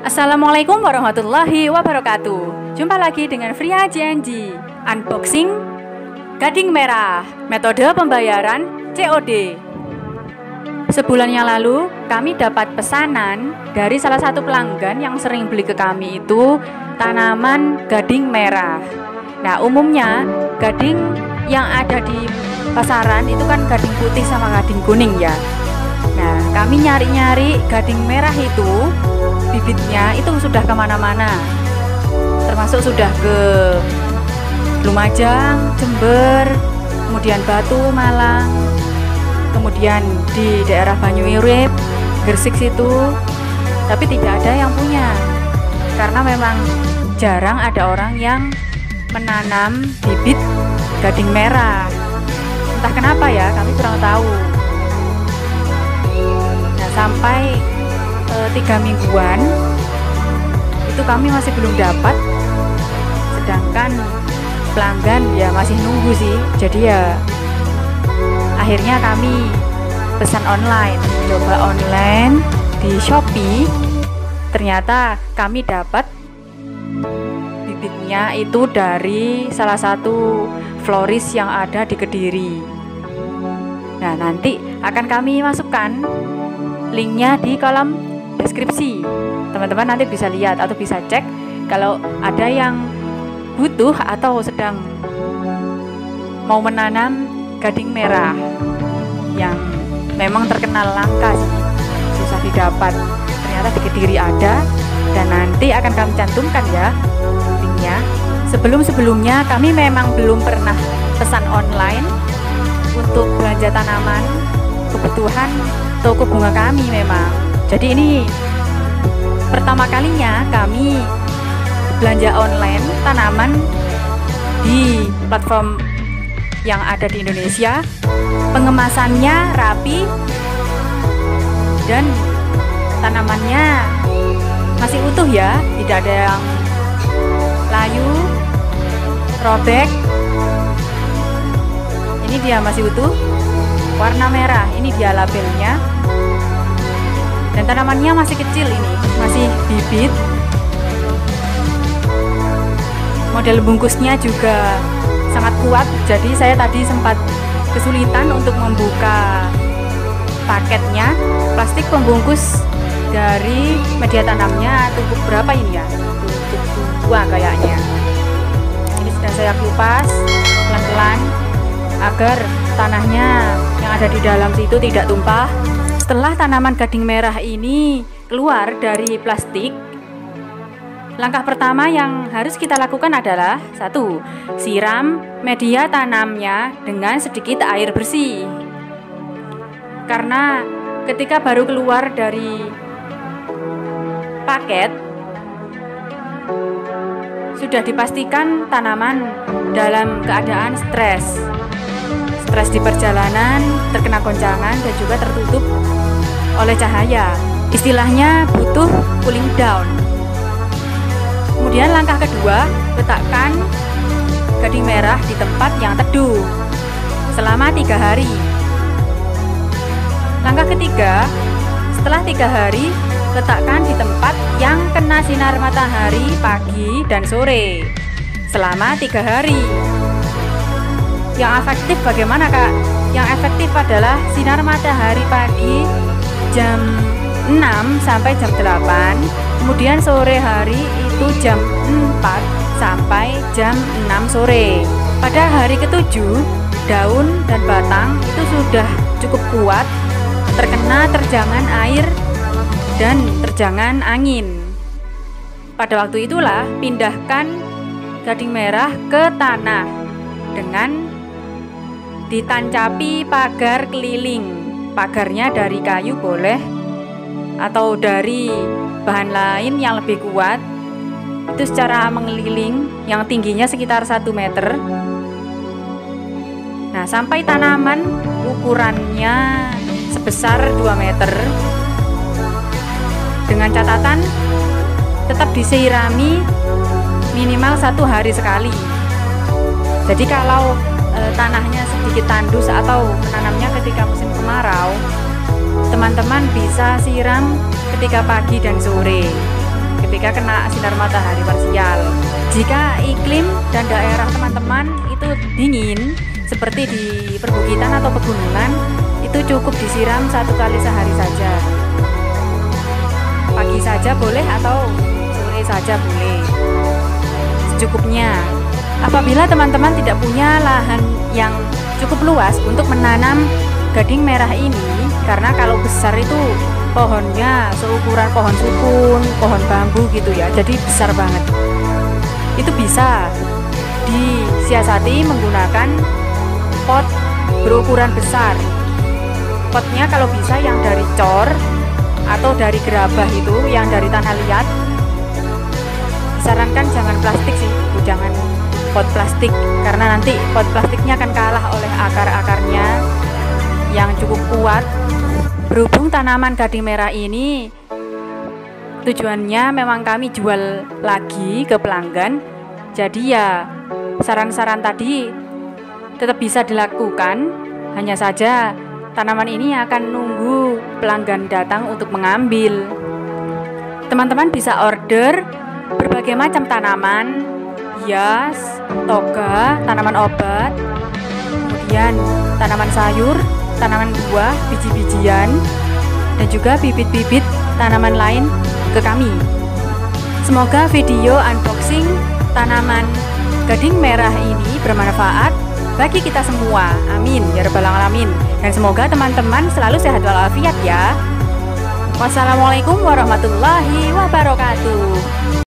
Assalamualaikum warahmatullahi wabarakatuh. Jumpa lagi dengan Fria JNG. Unboxing gading merah, metode pembayaran COD. Sebulan yang lalu kami dapat pesanan dari salah satu pelanggan yang sering beli ke kami itu tanaman gading merah. Nah, umumnya gading yang ada di pasaran itu kan gading putih sama gading kuning ya. Nah, kami nyari-nyari gading merah itu, bibitnya itu sudah kemana-mana, termasuk sudah ke Lumajang, Jember, kemudian Batu, Malang, kemudian di daerah Banyuirip, Gresik situ, tapi tidak ada yang punya, karena memang jarang ada orang yang menanam bibit gading merah. Entah kenapa ya, kami kurang tahu. Nah, sampai 3 mingguan itu kami masih belum dapat, sedangkan pelanggan ya masih nunggu sih. Jadi ya akhirnya kami pesan online, coba online di Shopee. Ternyata kami dapat bibitnya itu dari salah satu floris yang ada di Kediri. Nah, nanti akan kami masukkan linknya di kolom deskripsi. Teman-teman nanti bisa lihat atau bisa cek kalau ada yang butuh atau sedang mau menanam gading merah yang memang terkenal langka sih, susah didapat. Ternyata di Kediri ada, dan nanti akan kami cantumkan ya linknya. Sebelum-sebelumnya kami memang belum pernah pesan online untuk belanja tanaman kebutuhan toko bunga kami memang. Jadi ini pertama kalinya kami belanja online tanaman di platform yang ada di Indonesia. Pengemasannya rapi dan tanamannya masih utuh ya, tidak ada yang layu, robek. Ini dia masih utuh, warna merah, ini dia labelnya. Dan tanamannya masih kecil, ini masih bibit. Model bungkusnya juga sangat kuat, jadi saya tadi sempat kesulitan untuk membuka paketnya. Plastik pembungkus dari media tanamnya tumpuk berapa ini ya? Tumpuk 2 kayaknya. Ini sudah saya kupas pelan-pelan agar tanahnya yang ada di dalam situ tidak tumpah. Setelah tanaman gading merah ini keluar dari plastik, langkah pertama yang harus kita lakukan adalah 1. Siram media tanamnya dengan sedikit air bersih. Karena ketika baru keluar dari paket, sudah dipastikan tanaman dalam keadaan stres di perjalanan, terkena goncangan, dan juga tertutup oleh cahaya. Istilahnya butuh cooling down. Kemudian langkah kedua, letakkan gading merah di tempat yang teduh selama 3 hari. Langkah ketiga, setelah 3 hari, letakkan di tempat yang kena sinar matahari pagi dan sore selama 3 hari. Yang efektif bagaimana, Kak? Yang efektif adalah sinar matahari pagi jam 6 sampai jam 8, kemudian sore hari itu jam 4 sampai jam 6 sore. Pada hari ke-7, daun dan batang itu sudah cukup kuat terkena terjangan air dan terjangan angin. Pada waktu itulah pindahkan gading merah ke tanah dengan ditancapi pagar keliling. Pagarnya dari kayu boleh atau dari bahan lain yang lebih kuat. Itu secara mengeliling yang tingginya sekitar 1 meter. Nah, sampai tanaman ukurannya sebesar 2 meter. Dengan catatan tetap disirami minimal 1 hari sekali. Jadi kalau tanahnya sedikit tandus atau menanamnya ketika musim kemarau, teman-teman bisa siram ketika pagi dan sore. ketika kena sinar matahari parsial. Jika iklim dan daerah teman-teman itu dingin, seperti di perbukitan atau pegunungan, itu cukup disiram 1 kali sehari saja. Pagi saja boleh atau sore saja boleh, secukupnya. Apabila teman-teman tidak punya lahan yang cukup luas untuk menanam gading merah ini, karena kalau besar itu pohonnya seukuran pohon sukun, pohon bambu gitu ya, jadi besar banget. Itu bisa disiasati menggunakan pot berukuran besar. Potnya kalau bisa yang dari cor atau dari gerabah itu, yang dari tanah liat. Disarankan jangan plastik sih, jangan pot plastik, karena nanti pot plastiknya akan kalah oleh akar-akarnya yang cukup kuat. Berhubung tanaman gading merah ini tujuannya memang kami jual lagi ke pelanggan, jadi ya saran-saran tadi tetap bisa dilakukan. Hanya saja tanaman ini akan nunggu pelanggan datang untuk mengambil. Teman-teman bisa order berbagai macam tanaman, hias, toga, tanaman obat, kemudian tanaman sayur, tanaman buah, biji-bijian, dan juga bibit-bibit tanaman lain ke kami. Semoga video unboxing tanaman gading merah ini bermanfaat bagi kita semua. Amin ya rabbal alamin. Dan semoga teman-teman selalu sehat walafiat ya. Wassalamualaikum warahmatullahi wabarakatuh.